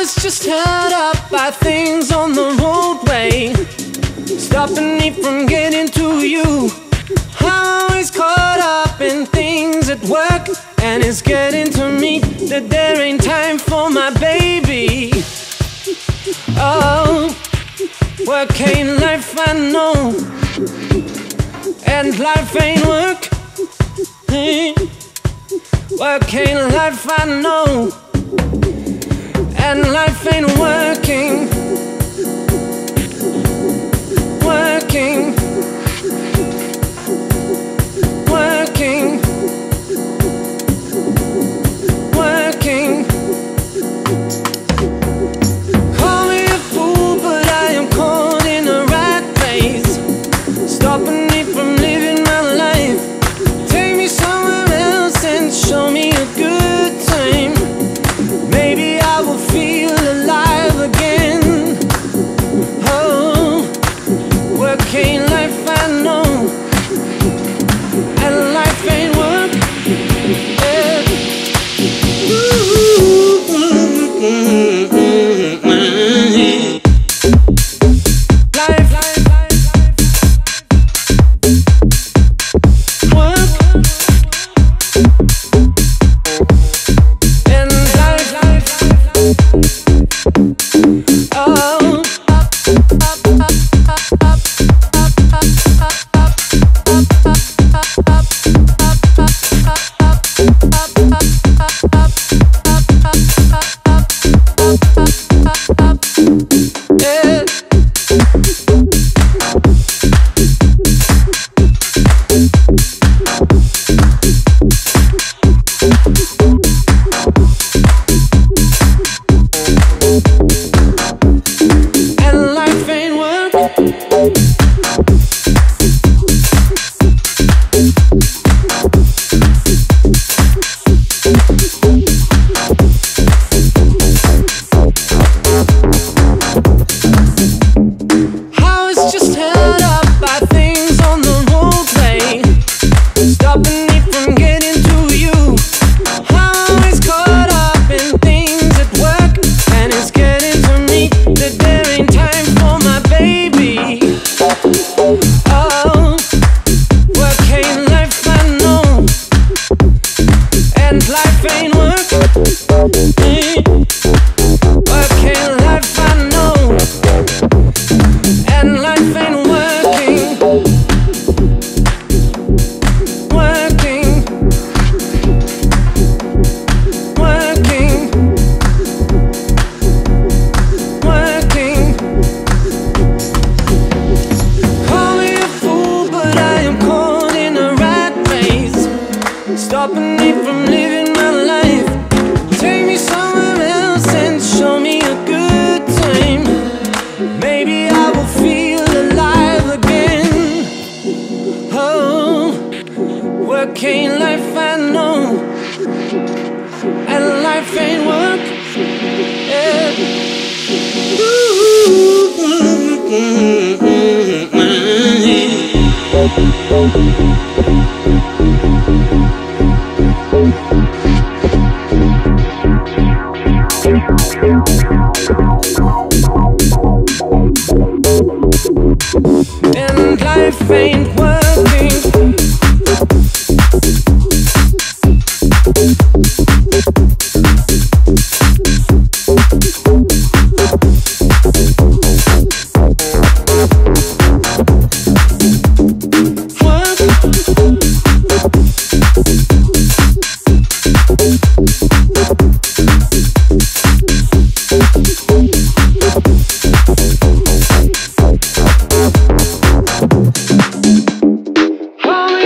was just held up by things on the roadway, stopping me from getting to you. I'm always caught up in things at work, and it's getting to me that there ain't time for my baby. Oh, work ain't life, I know, and life ain't work. Work ain't life, I know, and life ain't working. Working, working, working. Call me a fool, but I am caught in a rat race, stopping me from living my life. Take me somewhere else and show me a good time. Maybe I will feel alive again. Oh, work ain't life, I know, and life ain't work. Yeah. Life, life, life, work, and life, life, oh. Stopping me from living my life. Take me somewhere else and show me a good time. Maybe I will feel alive again. Oh, work ain't life, I know, and life ain't work. Yeah. And life ain't working. Call me